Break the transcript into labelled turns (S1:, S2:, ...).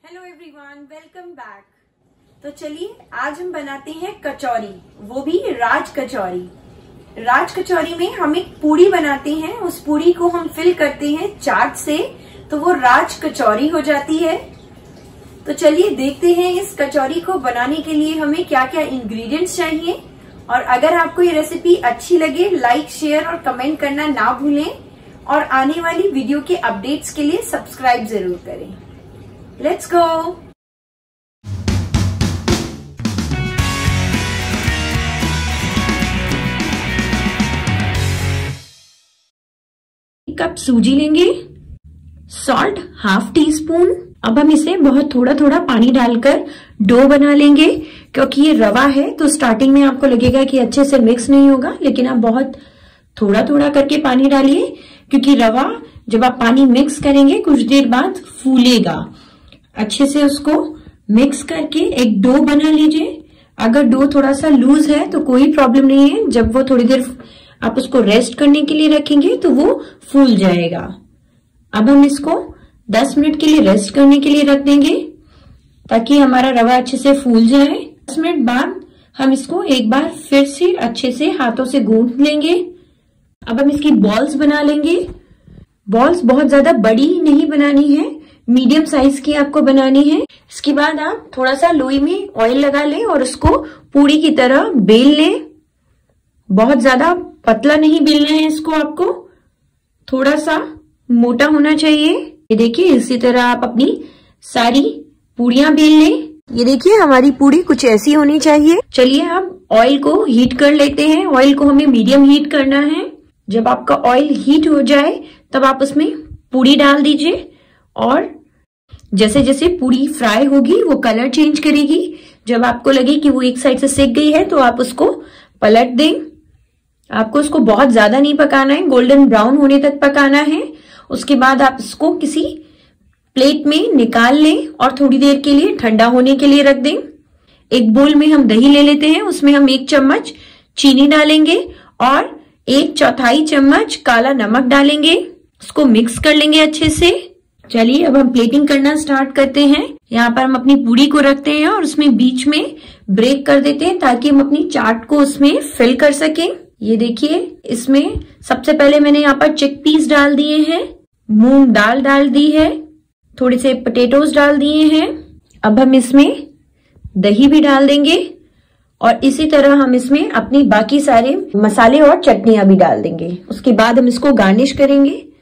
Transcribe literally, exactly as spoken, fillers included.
S1: Hello everyone, welcome back. तो चलिए आज हम बनाते हैं कचौरी, वो भी राज कचौरी। राज कचौरी में हम एक पूरी बनाते हैं, उस पूरी को हम फिल करते हैं चाट से, तो वो राज कचौरी हो जाती है। तो चलिए देखते हैं इस कचौरी को बनाने के लिए हमें क्या क्या इंग्रेडिएंट्स चाहिए। और अगर आपको ये रेसिपी अच्छी लगे, लाइक शेयर और कमेंट करना ना भूलें, और आने वाली वीडियो के अपडेट्स के लिए सब्सक्राइब जरूर करें। Let's go. एक कप सूजी लेंगे, सॉल्ट हाफ टी स्पून। अब हम इसे बहुत थोड़ा थोड़ा पानी डालकर डो बना लेंगे, क्योंकि ये रवा है तो स्टार्टिंग में आपको लगेगा कि अच्छे से मिक्स नहीं होगा, लेकिन आप बहुत थोड़ा थोड़ा करके पानी डालिए, क्योंकि रवा जब आप पानी मिक्स करेंगे कुछ देर बाद फूलेगा। अच्छे से उसको मिक्स करके एक डो बना लीजिए। अगर डो थोड़ा सा लूज है तो कोई प्रॉब्लम नहीं है, जब वो थोड़ी देर आप उसको रेस्ट करने के लिए रखेंगे तो वो फूल जाएगा। अब हम इसको दस मिनट के लिए रेस्ट करने के लिए रख देंगे, ताकि हमारा रवा अच्छे से फूल जाए। दस मिनट बाद हम इसको एक बार फिर से अच्छे से हाथों से गूंथ लेंगे। अब हम इसकी बॉल्स बना लेंगे। बॉल्स बहुत ज्यादा बड़ी नहीं बनानी है, मीडियम साइज की आपको बनानी है। इसके बाद आप थोड़ा सा लोई में ऑयल लगा लें और उसको पूरी की तरह बेल लें। बहुत ज्यादा पतला नहीं बेलना है इसको, आपको थोड़ा सा मोटा होना चाहिए। ये देखिए, इसी तरह आप अपनी सारी पूरियां बेल लें। ये देखिए हमारी पूरी कुछ ऐसी होनी चाहिए। चलिए अब ऑयल को हीट कर लेते हैं। ऑयल को हमें मीडियम हीट करना है। जब आपका ऑयल हीट हो जाए तब आप उसमें पूरी डाल दीजिए, और जैसे जैसे पूरी फ्राई होगी वो कलर चेंज करेगी। जब आपको लगे कि वो एक साइड से सिक गई है तो आप उसको पलट दें। आपको उसको बहुत ज्यादा नहीं पकाना है, गोल्डन ब्राउन होने तक पकाना है। उसके बाद आप इसको किसी प्लेट में निकाल लें और थोड़ी देर के लिए ठंडा होने के लिए रख दें। एक बोल में हम दही ले लेते हैं, उसमें हम एक चम्मच चीनी डालेंगे और एक चौथाई चम्मच काला नमक डालेंगे। उसको मिक्स कर लेंगे अच्छे से। चलिए अब हम प्लेटिंग करना स्टार्ट करते हैं। यहाँ पर हम अपनी पूरी को रखते हैं और उसमें बीच में ब्रेक कर देते हैं, ताकि हम अपनी चाट को उसमें फिल कर सकें। ये देखिए, इसमें सबसे पहले मैंने यहाँ पर चिकपीस डाल दिए हैं, मूंग दाल डाल दी है, थोड़े से पोटैटोज डाल दिए हैं। अब हम इसमें दही भी डाल देंगे, और इसी तरह हम इसमें अपनी बाकी सारे मसाले और चटनियां भी डाल देंगे। उसके बाद हम इसको गार्निश करेंगे।